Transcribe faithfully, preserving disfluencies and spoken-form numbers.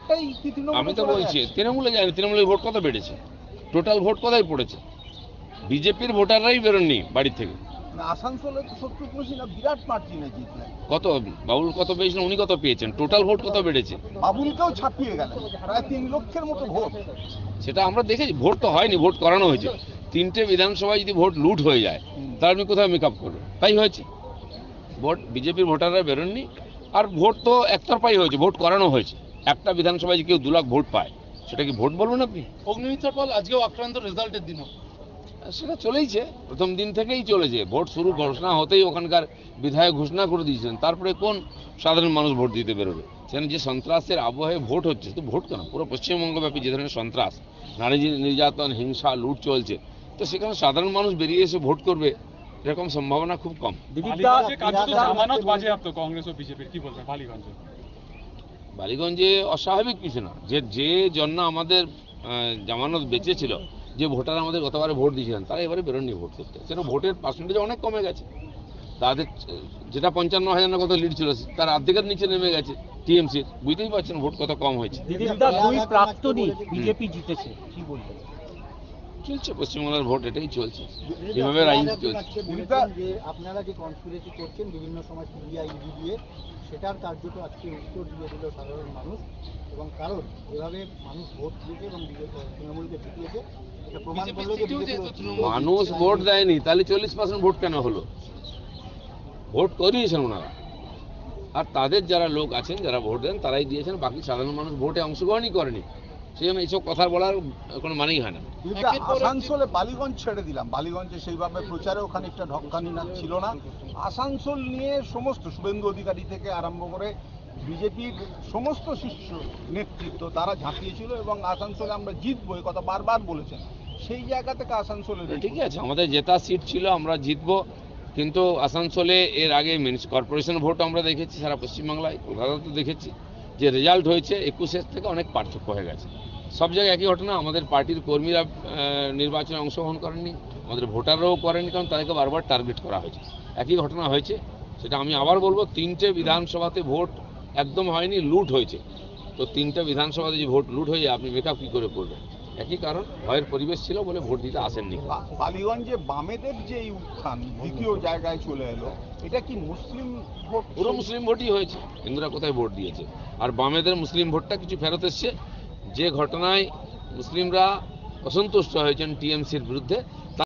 ভোটটাই কি তৃণমূল? আমি তো বলছি তৃণমূলে জানি তৃণমূলের ভোট কত বেড়েছে, টোটাল ভোট কোথায় পড়েছে? বিজেপির ভোটাররাই বেরোননি বাড়ি থেকে। আসানসোলে তো শত্রুঘ্ন সিনহা বিরাট মার্জিনে জিতলেন। কত বাবুল কত পেয়েছিলেন, উনি কত পেয়েছেন, টোটাল ভোট কত বেড়েছে? বাবুলকেও ছাপিয়ে গেলেন, প্রায় তিন লক্ষের মতো ভোট। সেটা আমরা দেখেছি, ভোট তো হয়নি, ভোট করানো হয়েছে। তিনটে বিধানসভায় যদি ভোট লুট হয়ে যায় তাহলে আপনি কোথায় মেকআপ করবেন? তাই হয়েছে, ভোট বিজেপির ভোটাররা বেরোননি। আর ভোট তো একতরফাই হয়েছে, ভোট করানো হয়েছে। একটা বিধানসভায় যে কেউ দু লাখ ভোট পায় সেটা কি ভোট বলবেন আপনি? অগ্নিমিত্রা পাল আজকেও আক্রান্ত রেজাল্টের দিনও সেটা চলেইছে, প্রথম দিন থেকেই চলেছে। ভোট শুরু ঘোষণা হতেই ওখানকার বিধায়ক ঘোষণা করে দিয়েছিলেন, তারপরে কোন সাধারণ মানুষ ভোট দিতে বেরোবে? সেখানে যে সন্ত্রাসের আবহে ভোট হচ্ছে, তো ভোট কেন, পুরো পশ্চিমবঙ্গব্যাপী যে ধরনের সন্ত্রাস, নারী নির্যাতন, হিংসা, লুট চলছে, তো সেখানে সাধারণ মানুষ বেরিয়ে এসে ভোট করবে এরকম সম্ভাবনা খুব কম। কংগ্রেস ও বিজেপির কি বলবেন বালিগঞ্জে? বালিগঞ্জে অস্বাভাবিক কিছু না, যে যে জন্য আমাদের জামানত বেঁচে ছিল, যে ভোটার আমাদের গতবারে ভোট দিয়েছিলেন, তারা এবারে বেরোননি ভোট করতে। সেটা ভোটের পার্সেন্টেজ অনেক কমে গেছে, তাদের যেটা পঞ্চান্ন হাজার না কত লিড ছিল তার অর্ধেকের নিচে নেমে গেছে টিএমসির। বুঝতেই পারছেন ভোট কত কম হয়েছে। বিজেপি জিতেছে, কি বলবেন? চলছে পশ্চিমবাংলার ভোট, এটাই চলছে, এভাবে রাইজ চলছে। আপনারা যে কনস্পিরেসি করছেন বিভিন্ন সময় সিবিআই ইডি দিয়ে, সেটার কার্যত আজকে উত্তর দিয়ে দিল সাধারণ মানুষ, এবং কারণ এভাবে মানুষ ভোট দিয়েছে এবং তৃণমূলকে জিতিয়েছে, এটা প্রমাণ করলো যে মানুষ ভোট দেয়নি, তাহলে চল্লিশ পার্সেন্ট ভোট কেন হলো? ভোট করিয়েছেন ওনারা, আর তাদের যারা লোক আছেন যারা ভোট দেন তারাই দিয়েছেন, বাকি সাধারণ মানুষ ভোটে অংশগ্রহণই করেনি। সেই জন্য এইসব কথা বলার কোনো মানেই হয় না। আসানসোলে বালিগঞ্জ ছেড়ে দিলাম, বালিগঞ্জে সেইভাবে প্রচারেও খানিকটা ঢক্কানি না ছিল না। আসানসোল নিয়ে সমস্ত শুভেন্দু অধিকারী থেকে আরম্ভ করে বিজেপির সমস্ত শীর্ষ নেতৃত্ব তারা ঝাঁপিয়েছিল, এবং আসানসোলে আমরা জিতবো এই কথা বারবার বলেছেন। সেই জায়গা থেকে আসানসোলে ঠিক আছে, আমাদের জেতা সিট ছিল, আমরা জিতবো, কিন্তু আসানসোলে এর আগে কর্পোরেশন ভোট আমরা দেখেছি সারা পশ্চিমবাংলায়, কলকাতাতে দেখেছি, যে রেজাল্ট হয়েছে একুশের থেকে অনেক পার্থক্য হয়ে গেছে। সব জায়গায় একই ঘটনা, আমাদের পার্টির কর্মীরা নির্বাচনে অংশগ্রহণ করেননি, আমাদের ভোটাররাও করেনি, কারণ তাদেরকে বারবার টার্গেট করা হয়েছে। একই ঘটনা হয়েছে, সেটা আমি আবার বলবো, তিনটে বিধানসভাতে ভোট একদম হয়নি, লুট হয়েছে। তো তিনটে বিধানসভাতে যে ভোট লুট হয়ে যায়, আপনি মেকআপ কী করে করবেন? একই কারণ, ভয়ের পরিবেশ ছিল বলে ভোট দিতে আসেননি। বালিগঞ্জে বামেদের যে এই উত্থান দ্বিতীয় জায়গায় চলে এলো, এটা কি মুসলিম ভোট? পুরো মুসলিম ভোটই হয়েছে, হিন্দুরা কোথায় ভোট দিয়েছে? আর বামেদের মুসলিম ভোটটা কিছু ফেরত এসছে, যে ঘটনায় মুসলিমরা অসন্তুষ্ট হয়েছেন টিএমসির বিরুদ্ধে,